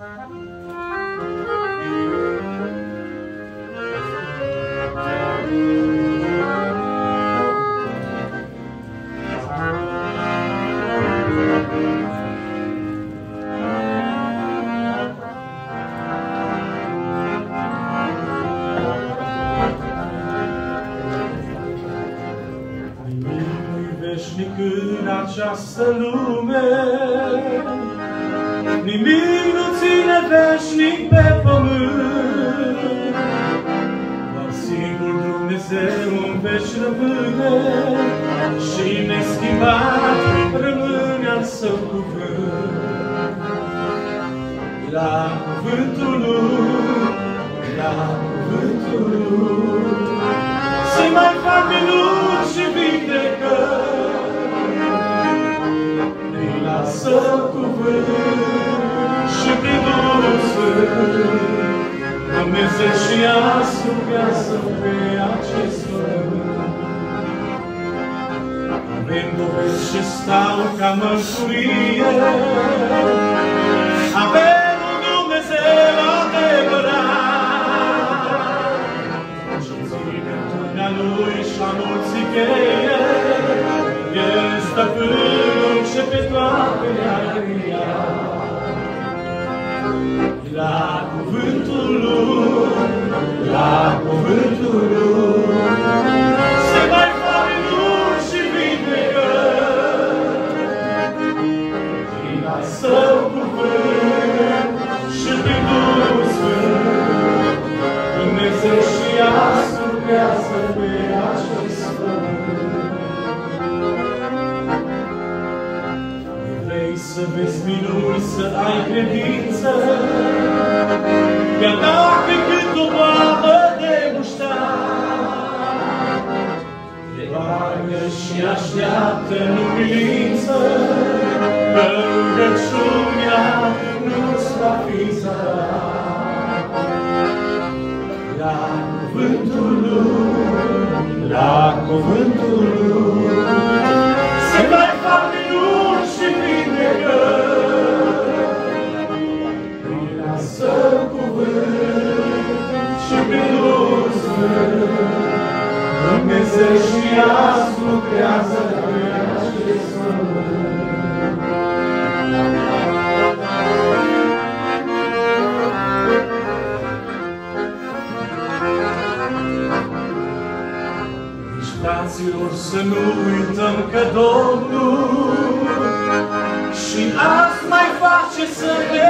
În această lume nimic nu ține veșnic pe pământ, doar singur Dumnezeu în veci rămâne și neschimbat rămâne al Său cuvânt. La cuvântul Lui, la cuvântul Lui se mai fac minuni și vindecări. Său cuvânt și prin Duhul Sfânt Dumnezeu și azi lucrează pe acest pământ. Avem dovezi și stau ca mărturie, avem un Dumnezeu adevărat și ține întâlnea Lui și la mulții cheie. El stăpânul ce pe toate aria. La cuvântul Lui, la cuvântul Lui se mai fac minuni și vindecări. Prin al Său cuvânt și prin Duhul Sfânt Dumnezeu și azi lucrează pe acest pământ. Să vezi minuni, să ai credință, chiar dacă cât o boabă de muștar, roagă și așteaptă în umilință, că rugăciunea nu-ți va fi zadat. La cuvântul Lui, la cuvântul Lui se mai fac minuni și prin al Său cuvânt și prin Duhul Sfânt Dumnezeu și azi lucrează pe acest pământ. Nici, fraților, să nu uităm că Domnul și azi mai face să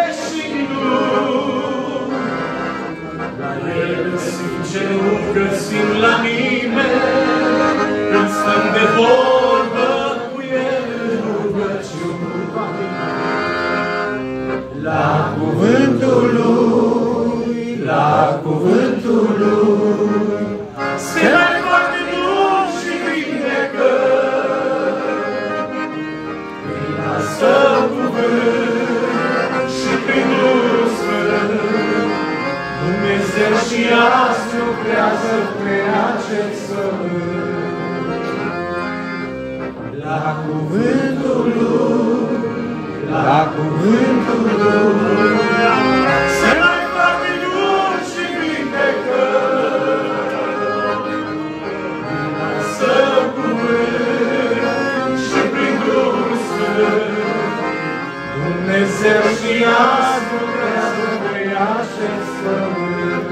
reșinul. La El găsim ce nu găsim la nimeni, când stăm de vorbă cu El în rugăciuni. La cuvântul Lui, la cuvântul Lui se mai fac minuni și vindecări. Prin al Său cuvânt și prin Duhul Sfânt Dumnezeu și azi lucrează pe acest pământ. La cuvântul Lui, la cuvântul Lui se mai fac minuni și vindecări. Prin al Său cuvânt și prin Duhul Sfânt Dumnezeu și azi lucrează pe acest pământ.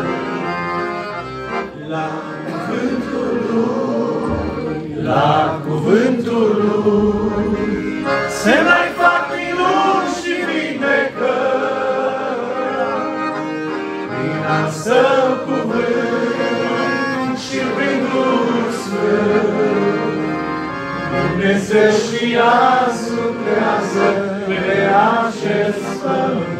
La cuvântul Lui, la cuvântul Lui se mai fac minuni și vindecări. Prin al Său cuvânt și prin Duhul Sfânt Dumnezeu și azi lucrează pe acest pământ.